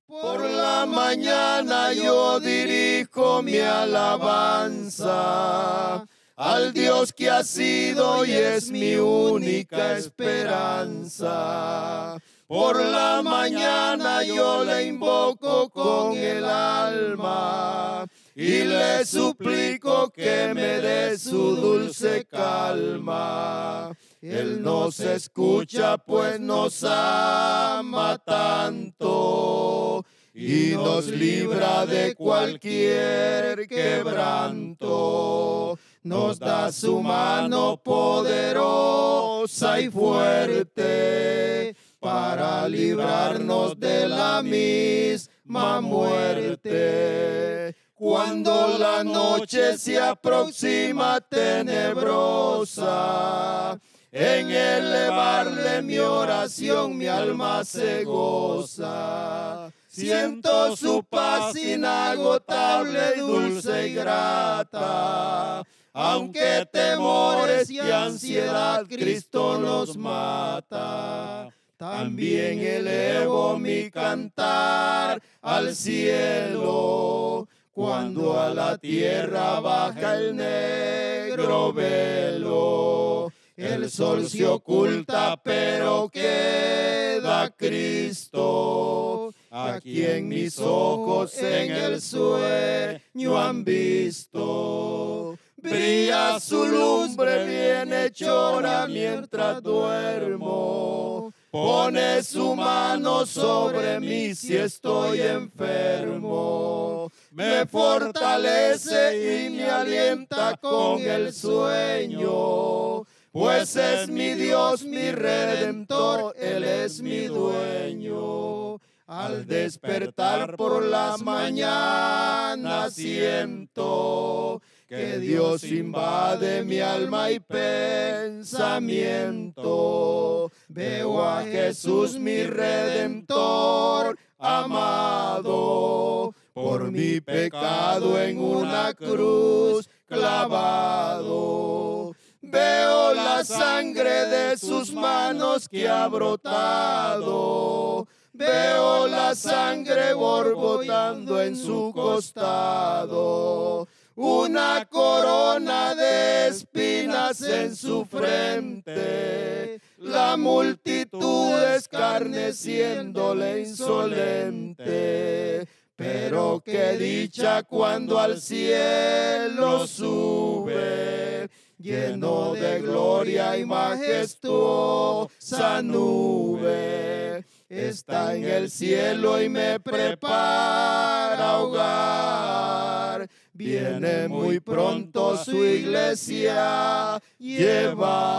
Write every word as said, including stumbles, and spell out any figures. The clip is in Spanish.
Por la mañana yo dirijo mi alabanza al Dios que ha sido y es mi única esperanza. Por la mañana yo le invoco con el alma y le suplico que me dé su dulce calma. Él nos escucha pues nos ama tanto y nos libra de cualquier quebranto. Nos da su mano poderosa y fuerte para librarnos de la misma muerte. Cuando la noche se aproxima tenebrosa, en elevarle mi oración mi alma se goza. Siento su paz inagotable, dulce y grata. Aunque temores y ansiedad Cristo nos mata. También elevo mi cantar al cielo, cuando a la tierra baja el negro velo. El sol se oculta, pero queda Cristo, a quien mis ojos en el sueño han visto. Brilla su lumbre bienhechora mientras duermo. Pone su mano sobre mí si estoy enfermo. Me fortalece y me alienta con el sueño. Pues es mi Dios, mi Redentor, Él es mi dueño. Al despertar por la mañana siento que Dios invade mi alma y pensamiento. Veo a Jesús mi Redentor amado, por mi pecado en una cruz clavado. Veo la sangre de sus manos que ha brotado. Veo la sangre borbotando en su costado. Una corona de espinas en su frente. La multitud escarneciéndole insolente. Pero qué dicha cuando al cielo sube, lleno de gloria y majestuosa nube. Está en el cielo y me prepara hogar. Viene muy pronto su iglesia llevar.